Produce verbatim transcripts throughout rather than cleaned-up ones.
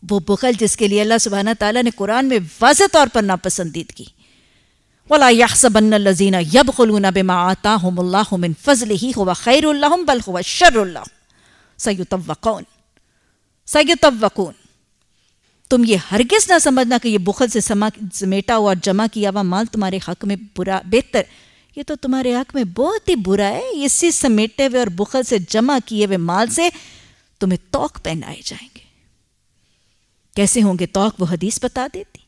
وہ بخل جس کے لیے اللہ سبحانہ تعالیٰ نے قرآن میں واضح طور پر ناپسندیدگی. وَلَا يَحْسَبَنَّ الَّذِينَ يَبْخُلُونَ بِمَا آتَاهُمُ اللَّهُ مِنْ فَضْلِهِ هُوَ خَيْرٌ لَهُمْ بَلْ هُوَ شَرٌّ لَهُمْ سَيُطَوَّقُونَ سَيُطَوَّقُونَ. تم یہ ہرگز نہ سمجھنا کہ یہ بخل سے سمیٹا ہوا اور جمع کیا ہوا مال تمہارے حق میں برا بہتر. یہ تو تمہارے حق میں بہت ہی برا ہے. اسی سمیٹے ہوئے اور بخل سے جمع کیے ہوئے مال سے تمہیں توق پہنائے جائیں گے. کیسے ہوں گے توق؟ وہ حدیث بتا دیتی،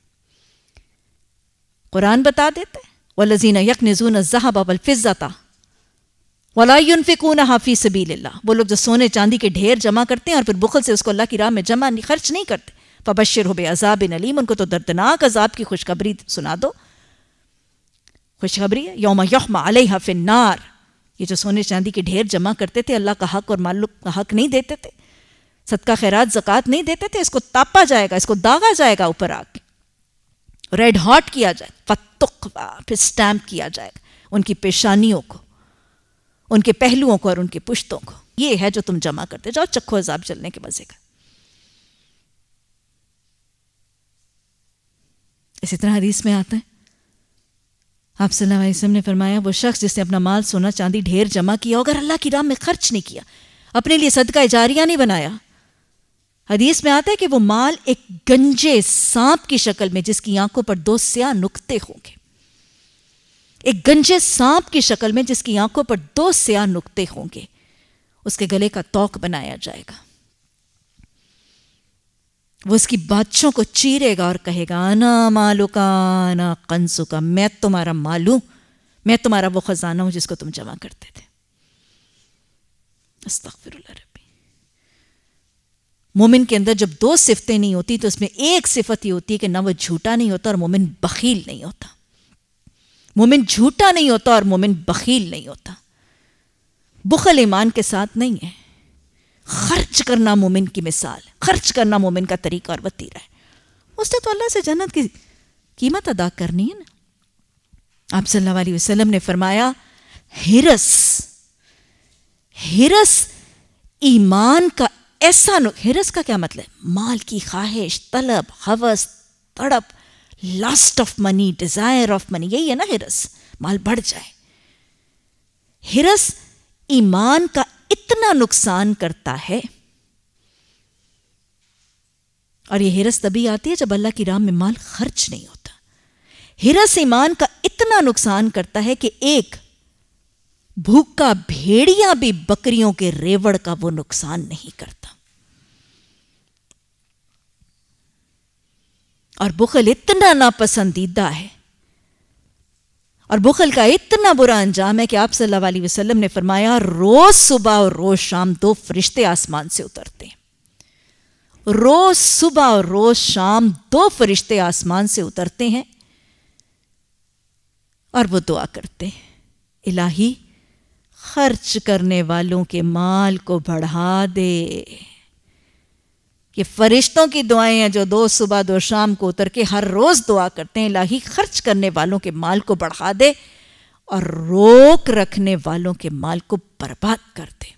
قرآن بتا دیتا ہے. وَالَّذِينَ يَكْنِزُونَ الذَّهَبَ وَالْفِضَّةَ وَلَا يُنْفِقُونَهَا فِي سَبِيلِ اللَّهِ. وہ لوگ جو سونے چاندی کے ڈھیر جمع کرتے ہیں اور پھر بخل سے اس کو اللہ کی راہ میں جمع خرچ نہیں کرتے. فَبَشِّرْهُ بِعَذَابٍ أَلِيمٍ. ان کو تو دردناک عذاب کی خوشخبری سنا دو. خوشخبری ہے یوم یحمى علیہا فی النار. یہ جو سونے چاندی کے ڈھیر جمع کرتے تھے، اللہ کا حق اور مال کا حق نہیں دیتے تھے، صدقہ خیرات زکوٰۃ نہیں دیتے تھے، اس کو تاپا جائے گا، اس کو داغا جائے گا اوپر آ کے، ریڈ ہاٹ کیا جائے گا، فتقوا، پھر سٹیمپ کیا جائے گا ان کی پیشانیوں کو، ان کے پہلوؤں کو اور ان کی پشتوں کو. یہ ہے جو تم جمع کرتے جاؤ، چکھو عذاب جلنے کے مزے کا. اسی طرح حدیث میں آتا ہے، آپ صلی اللہ علیہ وسلم نے فرمایا وہ شخص جس نے اپنا مال سونا چاندی ڈھیر جمع کیا، اگر اللہ کی راہ میں خرچ نہیں کیا، اپنے لیے صدقہ جاریہ نہیں بنایا، حدیث میں آتا ہے کہ وہ مال ایک گنجے سانپ کی شکل میں جس کی آنکھوں پر دو سیاہ نقطے ہوں گے، ایک گنجے سانپ کی شکل میں جس کی آنکھوں پر دو سیاہ نقطے ہوں گے، اس کے گلے کا توق بنایا جائے گا. وہ اس کی بادشوں کو چیرے گا اور کہے گا انا مالکا انا کنزکا، میں تمہارا مال ہوں، میں تمہارا وہ خزانہ ہوں جس کو تم جمع کرتے تھے. استغفر اللہ ربی. مومن کے اندر جب دو صفتیں نہیں ہوتی تو اس میں ایک صفت یہ ہوتی ہے کہ نہ وہ جھوٹا نہیں ہوتا اور مومن بخیل نہیں ہوتا. مومن جھوٹا نہیں ہوتا اور مومن بخیل نہیں ہوتا. بخل ایمان کے ساتھ نہیں ہے. خرچ کرنا مومن کی مثال، خرچ کرنا مومن کا طریقہ اور وتیرہ ہے. اس نے تو اللہ سے جنت کی قیمت ادا کرنی ہے نا. آپ صلی اللہ علیہ وسلم نے فرمایا ہرس ہرس ایمان کا ایسا، ہرس کا کیا مطلب؟ مال کی خواہش، طلب، ہوس، تڑپ، lust of money, desire of money, یہی ہے نا ہرس، مال بڑھ جائے. ہرس ایمان کا اتنا نقصان کرتا ہے، اور یہ ہرس تبھی آتی ہے جب اللہ کی راہ میں مال خرچ نہیں ہوتا. ہرس ایمان کا اتنا نقصان کرتا ہے کہ ایک بھوکا بھیڑیا بھی بکریوں کے ریوڑ کا وہ نقصان نہیں کرتا. اور بخل اتنا ناپسندیدہ ہے اور بخل کا اتنا برا انجام ہے کہ آپ صلی اللہ علیہ وسلم نے فرمایا روز صبح اور روز شام دو فرشتے آسمان سے اترتے ہیں. روز صبح اور روز شام دو فرشتے آسمان سے اترتے ہیں اور وہ دعا کرتے ہیں الہی خرچ کرنے والوں کے مال کو بڑھا دے. یہ فرشتوں کی دعائیں ہیں جو دو صبح دو شام کو اتر کے ہر روز دعا کرتے ہیں الہی خرچ کرنے والوں کے مال کو بڑھا دے اور روک رکھنے والوں کے مال کو برباد کر دے.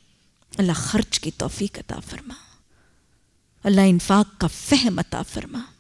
اللہ خرچ کی توفیق عطا فرما، اللہ انفاق کا فہم عطا فرما.